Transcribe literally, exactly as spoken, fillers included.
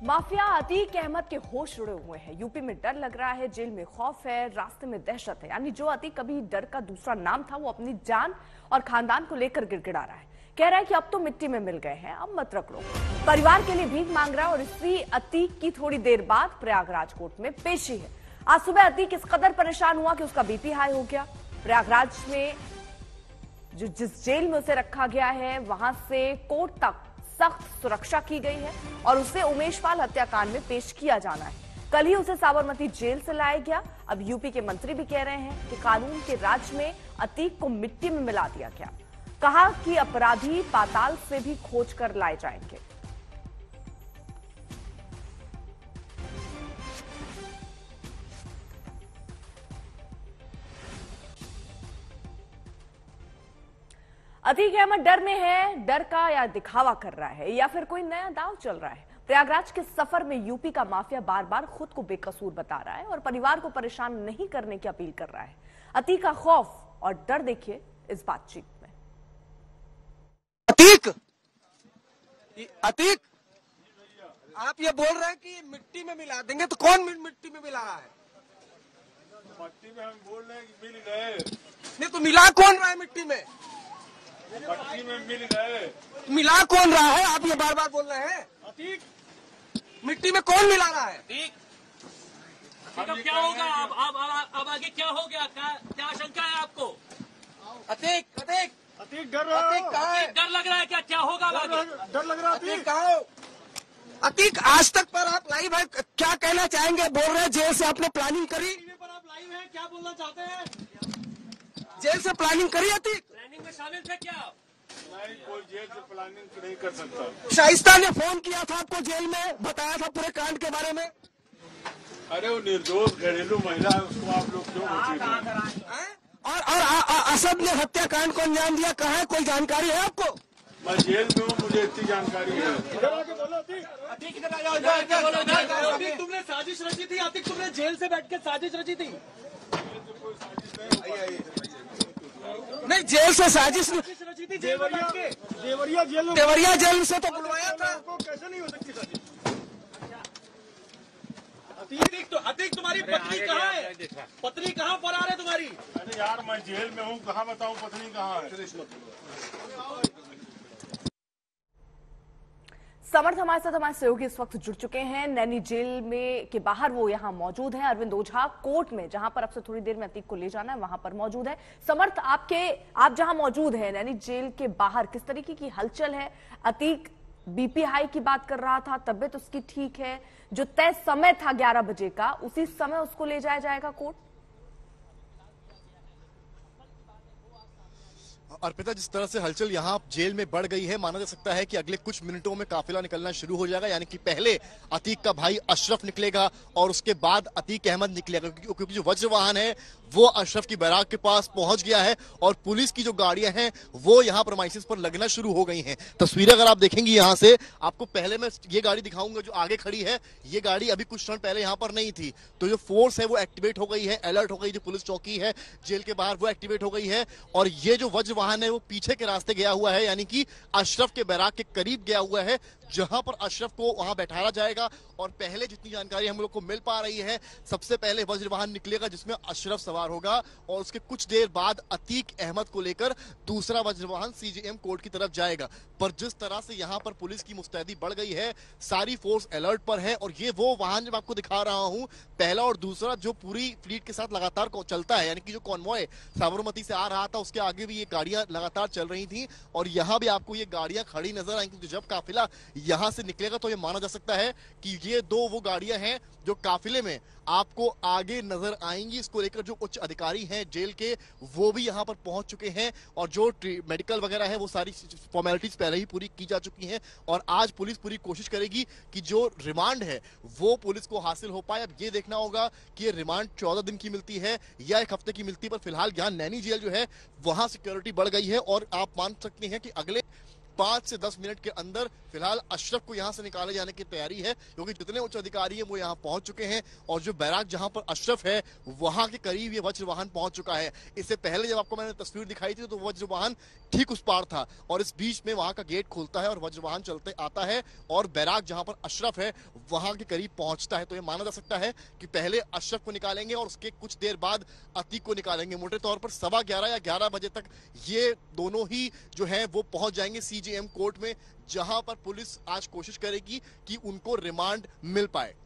Mafia Atiq Ahmad के होश उड़े हुए हैं। यूपी में डर लग रहा है, जेल में खौफ है, रास्ते में दहशत है। यानी जो अतीक कभी डर का दूसरा नाम था, वो अपनी जान और खानदान को लेकर गिड़गिड़ा रहा है। कह रहा है कि अब तो मिट्टी में मिल गए हैं, अब मत रख लो। परिवार के लिए भीख मांग रहा है और इसी अतीक की थोड़ी देर बाद प्रयागराज कोर्ट में पेशी है। आज सुबह अतीक इस कदर परेशान हुआ कि उसका बीपी हाई हो गया। प्रयागराज में जो जिस जेल में उसे रखा गया है, वहां से कोर्ट तक सख्त सुरक्षा की गई है और उसे उमेशपाल हत्याकांड में पेश किया जाना है। कल ही उसे साबरमती जेल से लाया गया। अब यूपी के मंत्री भी कह रहे हैं कि कानून के राज में अतीक को मिट्टी में मिला दिया गया। कहा कि अपराधी पाताल से भी खोज कर लाए जाएंगे। अतीक अहमद डर में है, डर का या दिखावा कर रहा है या फिर कोई नया दांव चल रहा है। प्रयागराज के सफर में यूपी का माफिया बार बार खुद को बेकसूर बता रहा है और परिवार को परेशान नहीं करने की अपील कर रहा है। अतीक का खौफ और डर देखिए इस बातचीत में। अतीक, अतीक, आप ये बोल रहे हैं कि मिट्टी में मिला देंगे, तो कौन मिट्टी में मिला रहा है? मिट्टी में हम बोल रहे हैं कि मिल गए। नहीं तो मिला कौन रहा है मिट्टी में? मिट्टी में मिल गए। मिला कौन रहा है? आप ये बार बार बोल रहे हैं। अतीक, मिट्टी में कौन मिला रहा है? अतीक, अब क्या होगा? अब अब अब अब आगे क्या हो गया? क्या क्या आशंका है आपको? अतीक, अतीक, अतीक डर रहा अतीक कहाँ है? डर लग रहा है क्या? क्या होगा अब आगे? डर लग रहा है। अतीक कहाँ हो? अतीक, आज तक पर आप लाइव है, क्या कहना चाहेंगे? बोल रहे हैं जेल से आपने प्लानिंग करी। पर आप लाइव हैं, क्या बोलना चाहते हैं? जेल से प्लानिंग करी अतीक? प्लानिंग में शामिल थे क्या आप? नहीं, कोई जेल से प्लानिंग नहीं कर सकता। शाइस्ता ने फोन किया था आपको जेल में, बताया था पूरे कांड के बारे में। अरे वो निर्दोष घरेलू महिला है, उसको आप लोग क्यों बचे? और और आ, आ, असद ने हत्याकांड को अंजाम दिया, कहाँ है? कोई जानकारी है आपको? मैं जेल में हूँ, मुझे इतनी जानकारी है। अतीक इधर आ जाओ, इधर क्या बोलो? अतीक, तुमने साजिश रची थी? अतीक, तुमने जेल से बैठ के साजिश रची थी? नहीं, जेल से साजिश रची थी जेल में बैठ के? देवरिया जेल देवरिया जेल से तो बुलवाया था। कैसे नहीं हो सकती साजिश? अतीक, तो अतीक तुम्हारी पत्नी कहाँ है? पत्नी कहाँ फरार है तुम्हारी? अरे यार, मैं जेल में हूँ, कहाँ बताऊँ पत्नी कहाँ है? समर्थ हमारे साथ हमारे सहयोगी इस वक्त जुड़ चुके हैं। नैनी जेल में के बाहर वो यहाँ मौजूद हैं। अरविंद ओझा कोर्ट में, जहां पर अब से थोड़ी देर में अतीक को ले जाना है, वहां पर मौजूद है। समर्थ, आपके आप जहां मौजूद हैं नैनी जेल के बाहर, किस तरीके की हलचल है? अतीक बीपी हाई की बात कर रहा था, तबियत उसकी ठीक है। जो तय समय था ग्यारह बजे का, उसी समय उसको ले जाया जाएगा कोर्ट? अर्पिता, जिस तरह से हलचल यहाँ जेल में बढ़ गई है, माना जा सकता है कि अगले कुछ मिनटों में काफिला निकलना शुरू हो जाएगा। यानी कि पहले अतीक का भाई अशरफ निकलेगा और उसके बाद अतीक अहमद निकलेगा, क्योंकि जो वज्र वाहन है वो अशरफ की बैराक के पास पहुंच गया है और पुलिस की जो गाड़ियां हैं वो यहाँ प्रमाइसिस पर लगना शुरू हो गई हैं। तस्वीरें अगर आप देखेंगे यहाँ से, आपको पहले मैं ये गाड़ी दिखाऊंगा जो आगे खड़ी है। ये गाड़ी अभी कुछ क्षण पहले यहाँ पर नहीं थी, तो जो फोर्स है वो एक्टिवेट हो गई है, अलर्ट हो गई। जो पुलिस चौकी है जेल के बाहर वो एक्टिवेट हो गई है और ये जो वज्र वाहन है वो पीछे के रास्ते गया हुआ है, यानी कि अशरफ के बैराक के करीब गया हुआ है, जहां पर अशरफ को वहां बैठाया जाएगा। और पहले जितनी जानकारी हम लोग को मिल पा रही है, सबसे पहले वज्र वाहन निकलेगा जिसमें अशरफ सवार होगा और उसके कुछ देर बाद अतीक अहमद को लेकर दूसरा वज्र वाहन सीजेएम कोर्ट की तरफ जाएगा। पर जिस तरह से यहां पर पुलिस की मुस्तैदी बढ़ गई है, सारी फोर्स अलर्ट पर है और ये वो वाहन जब आपको दिखा रहा हूं, पहला और दूसरा, जो पूरी फ्लीट के साथ लगातार चलता है। यानी कि जो कॉन्वॉय साबरमती से आ रहा था उसके आगे भी ये गाड़ियां लगातार चल रही थी और यहां भी आपको ये गाड़ियां खड़ी नजर आएंगी। जब काफिला यहां से निकलेगा तो ये माना जा सकता है कि ये दो वो गाड़ियां हैं जो काफिले में आपको आगे नजर आएंगी। इसको लेकर जो उच्च अधिकारी हैं जेल के, वो भी यहां पर पहुंच चुके हैं और जो मेडिकल वगैरह है वो सारी फॉर्मेलिटीज पहले ही पूरी की जा चुकी हैं और आज पुलिस पूरी कोशिश करेगी कि जो रिमांड है वो पुलिस को हासिल हो पाए। अब ये देखना होगा कि ये रिमांड चौदह दिन की मिलती है या एक हफ्ते की मिलती है, पर फिलहाल यहाँ नैनी जेल जो है वहां सिक्योरिटी बढ़ गई है और आप मान सकते हैं कि अगले पांच से दस मिनट के अंदर फिलहाल अशरफ को यहां से निकाले जाने की तैयारी है, क्योंकि जितने उच्च अधिकारी हैं वो यहां पहुंच चुके हैं और जो बैराक जहां पर अशरफ है वहां के करीब ये वज्र वाहन पहुंच चुका है। इससे पहले जब आपको मैंने तस्वीर दिखाई थी तो वज्र वाहन ठीक उस पार था और इस बीच में वहां का गेट खुलता है और वज्र वाहन चलते आता है और बैराक जहां पर अशरफ है वहां के करीब पहुंचता है। तो ये माना जा सकता है कि पहले अशरफ को निकालेंगे और उसके कुछ देर बाद अतीक को निकालेंगे। मोटे तौर पर सवा ग्यारह या ग्यारह बजे तक ये दोनों ही जो है वो पहुंच जाएंगे सीजेएम कोर्ट में, जहां पर पुलिस आज कोशिश करेगी कि उनको रिमांड मिल पाए।